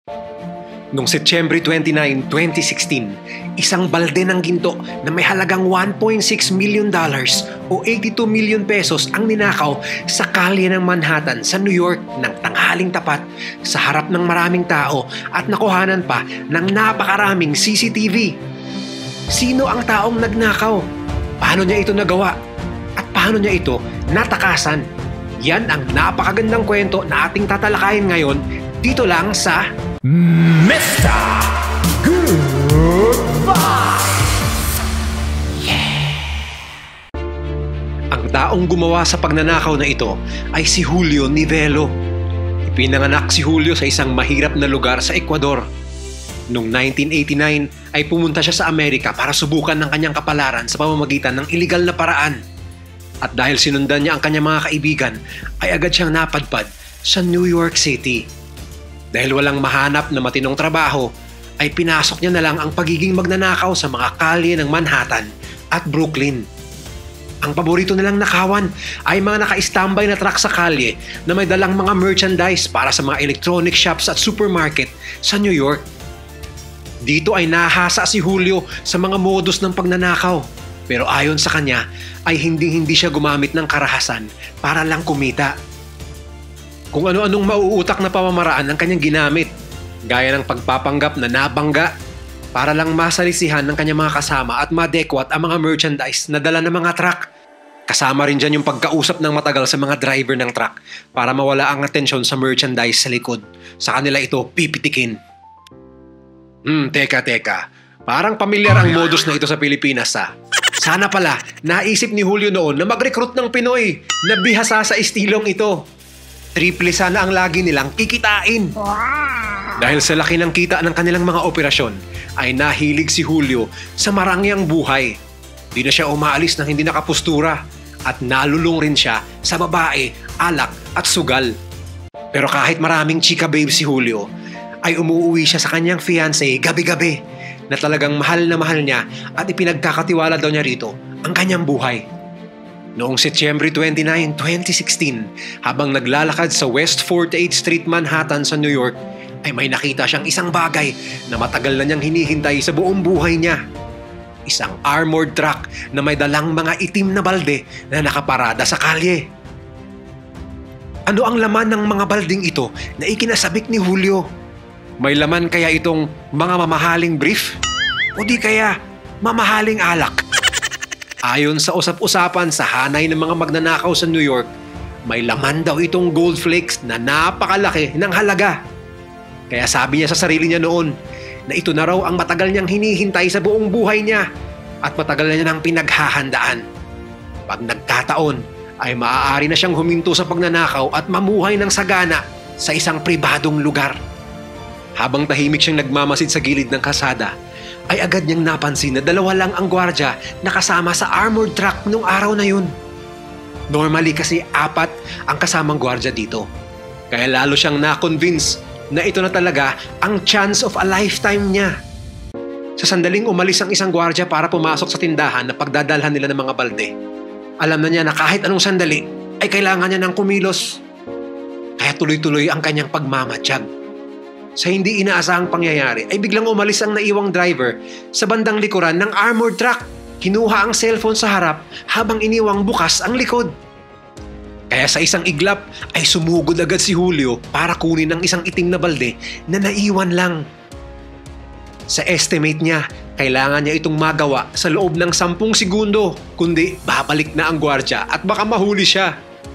Noong Setyembre 29, 2016, isang balde ng ginto na may halagang $1.6 million o 82 million pesos ang ninakaw sa kalye ng Manhattan sa New York ng tanghaling tapat sa harap ng maraming tao at nakuhanan pa ng napakaraming CCTV. Sino ang taong nagnakaw? Paano niya ito nagawa? At paano niya ito natakasan? Yan ang napakagandang kwento na ating tatalakayin ngayon dito lang sa Mr. Good Vibes! Ang taong gumawa sa pagnanakaw na ito ay si Julio Nivelo. Ipinanganak si Julio sa isang mahirap na lugar sa Ecuador. Noong 1989 ay pumunta siya sa Amerika para subukan ng kanyang kapalaran sa pamamagitan ng iligal na paraan. At dahil sinundan niya ang kanyang mga kaibigan, ay agad siyang napadpad sa New York City. Dahil walang mahanap na matinong trabaho, ay pinasok niya na lang ang pagiging magnanakaw sa mga kalye ng Manhattan at Brooklyn. Ang paborito nilang nakawan ay mga naka-standby na truck sa kalye na may dalang mga merchandise para sa mga electronic shops at supermarket sa New York. Dito ay nahasa si Julio sa mga modus ng pagnanakaw, pero ayon sa kanya ay hindi siya gumamit ng karahasan para lang kumita. Kung ano-anong mauutak na pamamaraan ang kanyang ginamit, gaya ng pagpapanggap na nabangga para lang masalisihan ng kanyang mga kasama at madekwat ang mga merchandise na dala ng mga truck. Kasama rin dyan yung pagkausap ng matagal sa mga driver ng truck para mawala ang atensyon sa merchandise sa likod. Sa kanila ito pipitikin. Teka. Parang pamilyar ang modus na ito sa Pilipinas ha. Sana pala naisip ni Julio noon na mag-recruit ng Pinoy na bihasa sa estilong ito. Triple sana ang lagi nilang kikitain. Dahil sa laki ng kita ng kanilang mga operasyon, ay nahilig si Julio sa marangyang buhay. Di na siya umaalis nang hindi nakapustura at nalulung rin siya sa babae, alak at sugal. Pero kahit maraming chika babe si Julio, ay umuwi siya sa kanyang fiancé gabi-gabi na talagang mahal na mahal niya at ipinagkakatiwala daw niya rito ang kanyang buhay. Noong Setyembre 29, 2016, habang naglalakad sa West 48th Street, Manhattan sa New York, ay may nakita siyang isang bagay na matagal na niyang hinihintay sa buong buhay niya. Isang armored truck na may dalang mga itim na balde na nakaparada sa kalye. Ano ang laman ng mga balding ito na ikinasabik ni Julio? May laman kaya itong mga mamahaling brief? O di kaya mamahaling alak? Ayon sa usap-usapan sa hanay ng mga magnanakaw sa New York, may laman daw itong gold flakes na napakalaki ng halaga. Kaya sabi niya sa sarili niya noon na ito na raw ang matagal niyang hinihintay sa buong buhay niya at matagal na niya nang pinaghahandaan. Pag nagkataon, ay maaari na siyang huminto sa pagnanakaw at mamuhay ng sagana sa isang pribadong lugar. Habang tahimik siyang nagmamasid sa gilid ng kalsada, ay agad niyang napansin na dalawa lang ang gwardya na kasama sa armored truck nung araw na yun. Normally kasi 4 ang kasamang gwardya dito. Kaya lalo siyang na-convince na ito na talaga ang chance of a lifetime niya. Sa sandaling umalis ang isang gwardya para pumasok sa tindahan na pagdadalhan nila ng mga balde. Alam na niya na kahit anong sandali ay kailangan niya ng kumilos. Kaya tuloy-tuloy ang kanyang pagmamatsyag. Sa hindi inaasahang pangyayari ay biglang umalis ang naiwang driver sa bandang likuran ng armored truck. Kinuha ang cellphone sa harap habang iniwang bukas ang likod. Kaya sa isang iglap ay sumugod agad si Julio para kunin ang isang itim na balde na naiwan lang. Sa estimate niya, kailangan niya itong magawa sa loob ng 10 segundo, kundi babalik na ang gwardya at baka mahuli siya.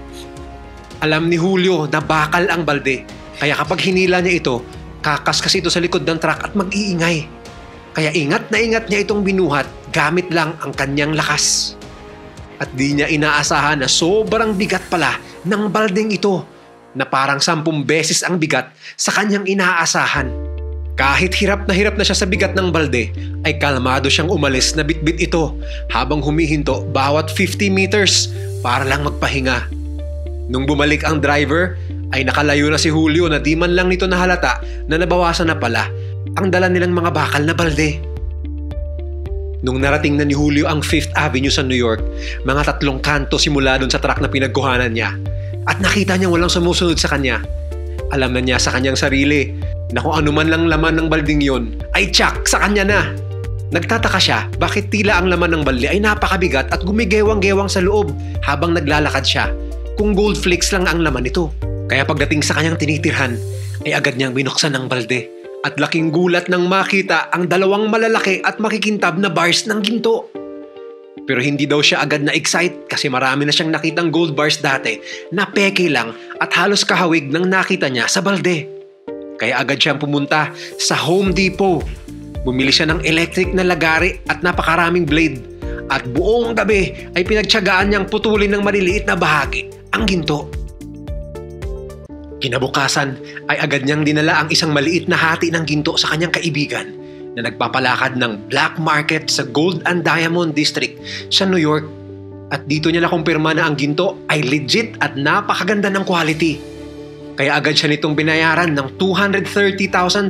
Alam ni Julio na bakal ang balde, kaya kapag hinila niya ito, kakaskas ito sa likod ng truck at mag-iingay. Kaya ingat na ingat niya itong binuhat gamit lang ang kanyang lakas. At di niya inaasahan na sobrang bigat pala ng baldeng ito na parang 10 beses ang bigat sa kanyang inaasahan. Kahit hirap na siya sa bigat ng balde, ay kalmado siyang umalis na bitbit ito habang humihinto bawat 50 meters para lang magpahinga. Nung bumalik ang driver, ay nakalayo na si Julio na di man lang nito nahalata na nabawasan na pala ang dala nilang mga bakal na balde. Nung narating na ni Julio ang 5th Avenue sa New York, mga 3 kanto simula dun sa truck na pinagkuhanan niya, at nakita niyang walang sumusunod sa kanya, Alam na niya sa kanyang sarili na kung ano man lang laman ng balding yon ay tsak sa kanya na. Nagtataka siya bakit tila ang laman ng balde ay napakabigat at gumigewang-gewang sa loob habang naglalakad siya kung gold flakes lang ang laman nito. Kaya pagdating sa kanyang tinitirhan ay agad niyang binuksan ng balde at laking gulat nang makita ang dalawang malalaki at makikintab na bars ng ginto. Pero hindi daw siya agad na-excite kasi marami na siyang nakitang gold bars dati na peke lang at halos kahawig nang nakita niya sa balde. Kaya agad siyang pumunta sa Home Depot. Bumili siya ng electric na lagari at napakaraming blade. At buong gabi ay pinagtiyagaan niyang putulin ng maliliit na bahagi ang ginto. Kinabukasan ay agad niyang dinala ang isang maliit na hati ng ginto sa kanyang kaibigan na nagpapalakad ng black market sa Gold and Diamond District sa New York. At dito niya nakumpirma na ang ginto ay legit at napakaganda ng quality. Kaya agad siya nitong binayaran ng $230,000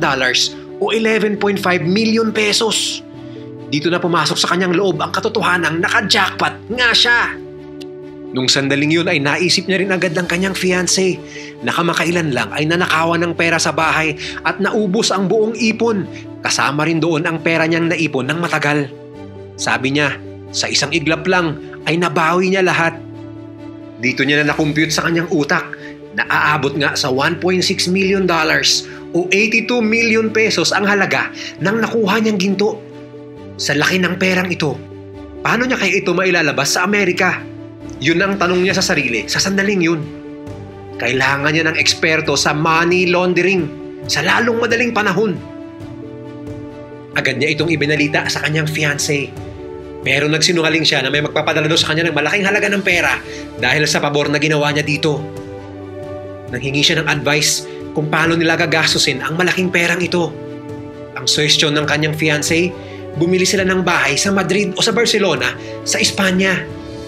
o 11.5 million pesos. Dito na pumasok sa kanyang loob ang katotohanang naka-jackpot nga siya. Nung sandaling yun ay naisip niya rin agad ng kanyang fiancé na kamakailan lang ay nanakawan ng pera sa bahay at naubos ang buong ipon. Kasama rin doon ang pera niyang naipon ng matagal. Sabi niya, sa isang iglap lang ay nabawi niya lahat. Dito niya na nakompute sa kanyang utak na aabot nga sa $1.6 million o 82 million pesos ang halaga ng nakuha niyang ginto. Sa laki ng perang ito, paano niya kaya ito mailalabas sa Amerika? Yun ang tanong niya sa sarili sa sandaling yun. Kailangan niya ng eksperto sa money laundering sa lalong madaling panahon. Agad niya itong ibinalita sa kanyang fiancé. Pero nagsinungaling siya na may magpapadala daw sa kanya ng malaking halaga ng pera dahil sa pabor na ginawa niya dito. Nanghingi siya ng advice kung paano nila gagastusin ang malaking perang ito. Ang suwestyon ng kanyang fiancé, bumili sila ng bahay sa Madrid o sa Barcelona sa Espanya.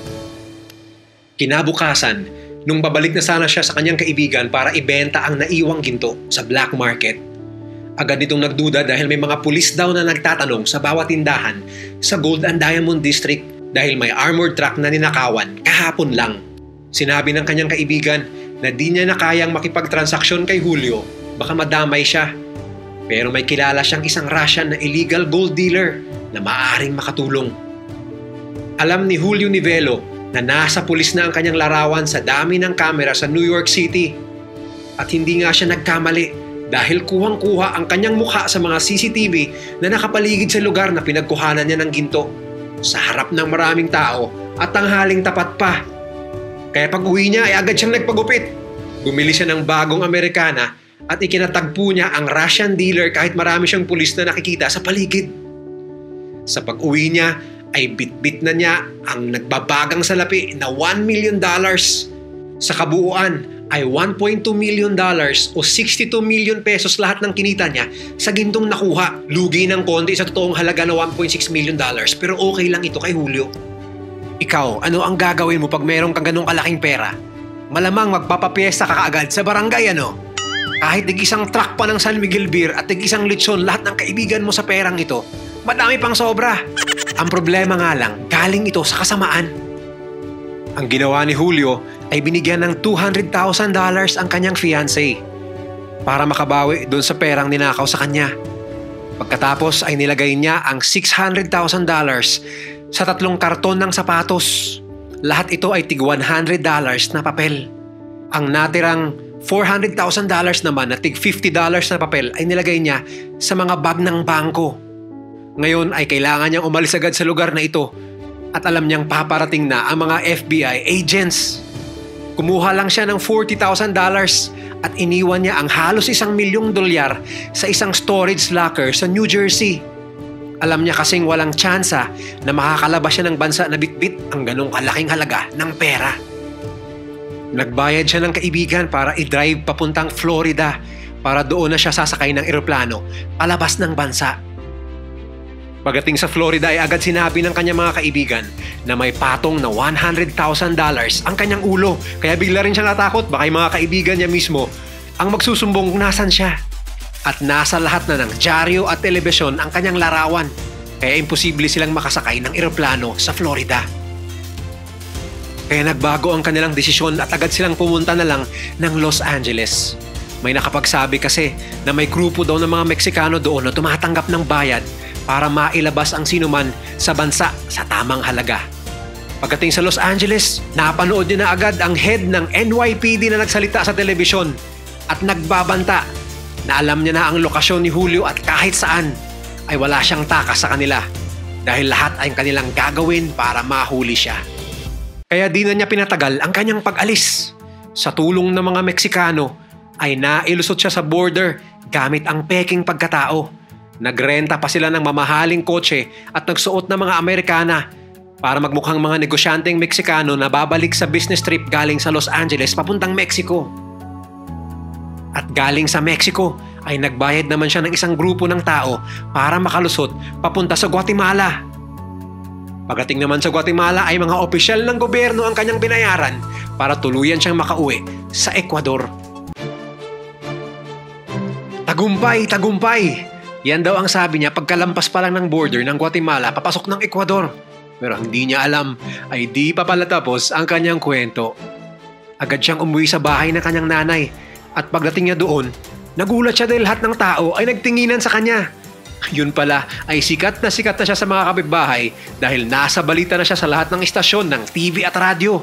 Kinabukasan, nung babalik na sana siya sa kanyang kaibigan para ibenta ang naiwang ginto sa black market, agad nitong nagduda dahil may mga pulis daw na nagtatanong sa bawat tindahan sa Gold and Diamond District dahil may armored truck na ninakawan kahapon lang. Sinabi ng kanyang kaibigan na di niya na kayang makipagtransaksyon kay Julio, baka madamay siya. Pero may kilala siyang isang Russian na illegal gold dealer na maaaring makatulong. Alam ni Julio Nivelo na nasa pulis na ang kanyang larawan sa dami ng kamera sa New York City. At hindi nga siya nagkamali dahil kuhang-kuha ang kanyang mukha sa mga CCTV na nakapaligid sa lugar na pinagkuhanan niya ng ginto. Sa harap ng maraming tao at tanghaling tapat pa. Kaya pag uwi niya ay agad siyang nagpagupit. Bumili siya ng bagong Amerikana at ikinatagpo niya ang Russian dealer kahit marami siyang pulis na nakikita sa paligid. Sa pag-uwi niya ay bitbit na niya ang nagbabagang salapi na $1 million. Sa kabuuan ay $1.2 million o 62 million pesos lahat ng kinita niya sa gintong nakuha. Lugi ng konti sa totoong halaga na $1.6 million pero okay lang ito kay Julio. Ikaw, ano ang gagawin mo pag mayroong kang ganong kalaking pera? Malamang magpapapiesta ka kaagad sa barangay ano? Kahit tig-isang truck pa ng San Miguel Beer at tig-isang lechon lahat ng kaibigan mo sa perang ito, madami pang sobra. Ang problema nga lang, galing ito sa kasamaan. Ang ginawa ni Julio ay binigyan ng $200,000 ang kanyang fiancé para makabawi doon sa perang ninakaw sa kanya. Pagkatapos ay nilagay niya ang $600,000 sa 3 karton ng sapatos. Lahat ito ay tig $100 na papel. Ang natirang $400,000 naman na tig $50 na papel ay nilagay niya sa mga bag ng bangko. Ngayon ay kailangan niyang umalis agad sa lugar na ito at alam niyang paparating na ang mga FBI agents. Kumuha lang siya ng $40,000 at iniwan niya ang halos $1 milyong sa isang storage locker sa New Jersey. Alam niya kasing walang tsansa na makakalabas siya ng bansa na bitbit ang ganong kalaking halaga ng pera. Nagbayad siya ng kaibigan para i-drive papuntang Florida para doon na siya sasakay ng eroplano palabas ng bansa. Pagdating sa Florida ay agad sinabi ng kanyang mga kaibigan na may patong na $100,000 ang kanyang ulo. Kaya bigla rin siyang natakot baka yung mga kaibigan niya mismo ang magsusumbong kung nasan siya. At nasa lahat na ng dyaryo at telebisyon ang kanyang larawan. Kaya imposible silang makasakay ng eroplano sa Florida. Kaya nagbago ang kanilang desisyon at agad silang pumunta na lang ng Los Angeles. May nakapagsabi kasi na may grupo daw ng mga Meksikano doon na tumatanggap ng bayad para mailabas ang sinuman sa bansa sa tamang halaga. Pagdating sa Los Angeles, napanood niya na agad ang head ng NYPD na nagsalita sa telebisyon at nagbabanta na alam niya na ang lokasyon ni Julio at kahit saan ay wala siyang takas sa kanila dahil lahat ay kanilang gagawin para mahuli siya. Kaya di na niya pinatagal ang kanyang pag-alis. Sa tulong ng mga Meksikano ay nailusot siya sa border gamit ang peking pagkatao. Nagrenta pa sila ng mamahaling kotse at nagsuot ng mga Amerikana para magmukhang mga negosyanteng Meksikano na babalik sa business trip galing sa Los Angeles papuntang Mexico. At galing sa Mexico ay nagbayad naman siya ng isang grupo ng tao para makalusot papunta sa Guatemala. Pagdating naman sa Guatemala ay mga opisyal ng gobyerno ang kanyang binayaran para tuluyan siyang makauwi sa Ecuador. Tagumpay, tagumpay! Yan daw ang sabi niya pagkalampas pa lang ng border ng Guatemala papasok ng Ecuador. Pero hindi niya alam ay di pa pala tapos ang kanyang kwento. Agad siyang umuwi sa bahay ng kanyang nanay at pagdating niya doon, nagulat siya dahil lahat ng tao ay nagtinginan sa kanya. Yun pala ay sikat na siya sa mga kapitbahay dahil nasa balita na siya sa lahat ng istasyon ng TV at radyo.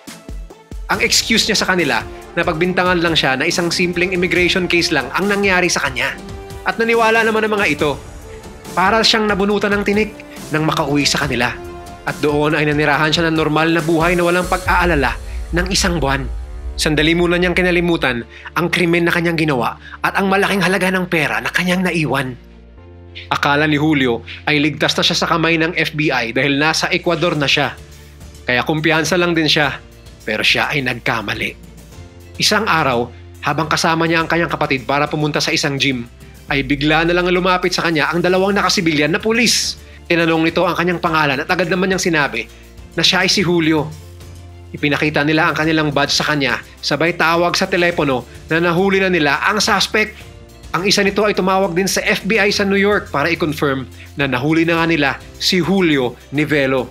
Ang excuse niya sa kanila na pagbintangan lang siya na isang simpleng immigration case lang ang nangyari sa kanya. At naniwala naman ng mga ito. Para siyang nabunutan ng tinik nang makauwi sa kanila. At doon ay nanirahan siya ng normal na buhay na walang pag-aalala ng isang buwan. Sandali muna niyang kinalimutan ang krimen na kanyang ginawa at ang malaking halaga ng pera na kanyang naiwan. Akala ni Julio ay ligtas na siya sa kamay ng FBI dahil nasa Ecuador na siya. Kaya kumpiyansa lang din siya, pero siya ay nagkamali. Isang araw, habang kasama niya ang kanyang kapatid para pumunta sa isang gym, ay bigla na lang lumapit sa kanya ang dalawang nakasibilyan na pulis. Tinanong nito ang kanyang pangalan at agad naman niyang sinabi na siya ay si Julio. Ipinakita nila ang kanilang badge sa kanya, sabay tawag sa telepono na nahuli na nila ang suspect. Ang isa nito ay tumawag din sa FBI sa New York para i-confirm na nahuli na nga nila si Julio Nivelo.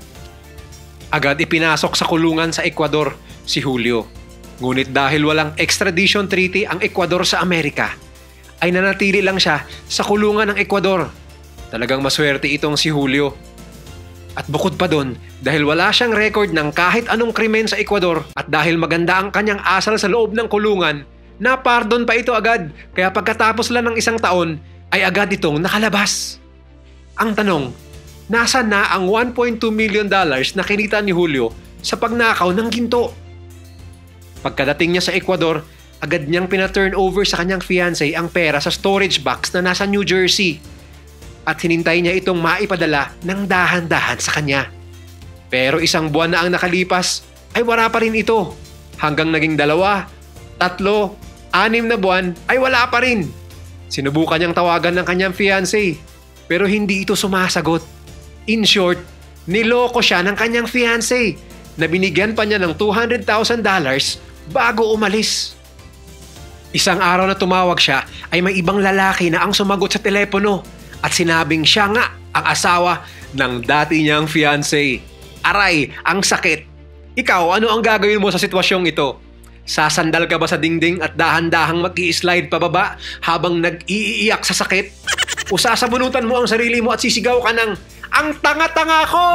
Agad ipinasok sa kulungan sa Ecuador si Julio. Ngunit dahil walang extradition treaty ang Ecuador sa Amerika, ay nanatili lang siya sa kulungan ng Ecuador. Talagang maswerte itong si Julio. At bukod pa doon, dahil wala siyang record ng kahit anong krimen sa Ecuador at dahil maganda ang kanyang asal sa loob ng kulungan, napardon pa ito agad, kaya pagkatapos lang ng isang taon ay agad itong nakalabas. Ang tanong, nasaan na ang $1.2 million na kinita ni Julio sa pagnakaw ng ginto? Pagkadating niya sa Ecuador, agad niyang pina-turn over sa kanyang fiancé ang pera sa storage box na nasa New Jersey at hinintay niya itong maipadala ng dahan-dahan sa kanya. Pero isang buwan na ang nakalipas ay wala pa rin ito hanggang naging 2, 3, 6 na buwan ay wala pa rin. Sinubukan niyang tawagan ng kanyang fiancé pero hindi ito sumasagot. In short, niloko siya ng kanyang fiancé na binigyan pa niya ng $200,000 bago umalis. Isang araw na tumawag siya ay may ibang lalaki na ang sumagot sa telepono at sinabing siya nga ang asawa ng dati niyang fiancé. Aray, ang sakit. Ikaw, ano ang gagawin mo sa sitwasyong ito? Sasandal ka ba sa dingding at dahan-dahang mag-i-slide pababa habang nag-iiyak sa sakit? O sasabunutan mo ang sarili mo at sisigaw ka ng, "Ang tanga-tanga ko!"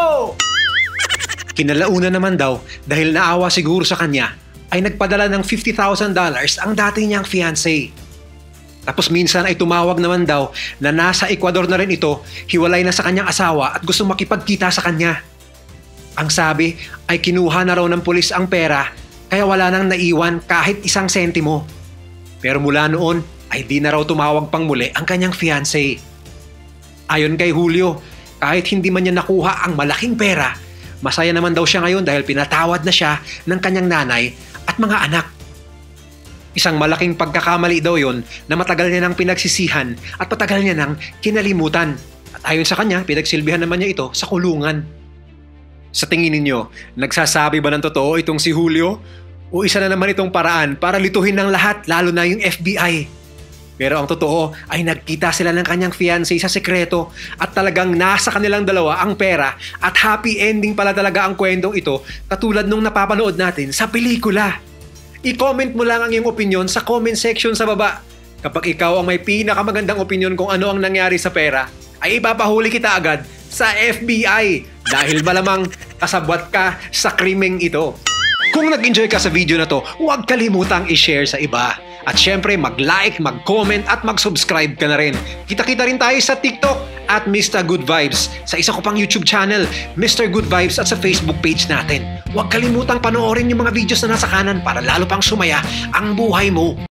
Kinalauna naman daw dahil naawa siguro sa kanya ay nagpadala ng $50,000 ang dati niyang fiancé. Tapos minsan ay tumawag naman daw na nasa Ecuador na rin ito, hiwalay na sa kanyang asawa at gusto makipagkita sa kanya. Ang sabi ay kinuha na raw ng pulis ang pera kaya wala nang naiwan kahit isang sentimo. Pero mula noon ay di na raw tumawag pang muli ang kanyang fiancé. Ayon kay Julio, kahit hindi man niya nakuha ang malaking pera, masaya naman daw siya ngayon dahil pinatawad na siya ng kanyang nanay at mga anak. Isang malaking pagkakamali daw yon na matagal niya nang pinagsisihan at matagal niya nang kinalimutan. At ayon sa kanya, pinagsilbihan naman niya ito sa kulungan. Sa tingin ninyo, nagsasabi ba ng totoo itong si Julio? O isa na naman itong paraan para lituhin ng lahat, lalo na yung FBI? Pero ang totoo ay nagkita sila ng kanyang fiancé sa sekreto at talagang nasa kanilang dalawa ang pera at happy ending pala talaga ang kwentong ito katulad nung napapanood natin sa pelikula. I-comment mo lang ang iyong opinion sa comment section sa baba. Kapag ikaw ang may pinakamagandang opinion kung ano ang nangyari sa pera, ay ipapahuli kita agad sa FBI dahil malamang kasabwat ka sa krimeng ito. Kung nag-enjoy ka sa video na to, huwag kalimutang i-share sa iba. At syempre, mag-like, mag-comment at mag-subscribe ka na rin. Kita-kita rin tayo sa TikTok at Mr. Good Vibes. Sa isa ko pang YouTube channel, Mr. Good Vibes, at sa Facebook page natin. Huwag kalimutang panoorin yung mga videos na nasa kanan para lalo pang sumaya ang buhay mo.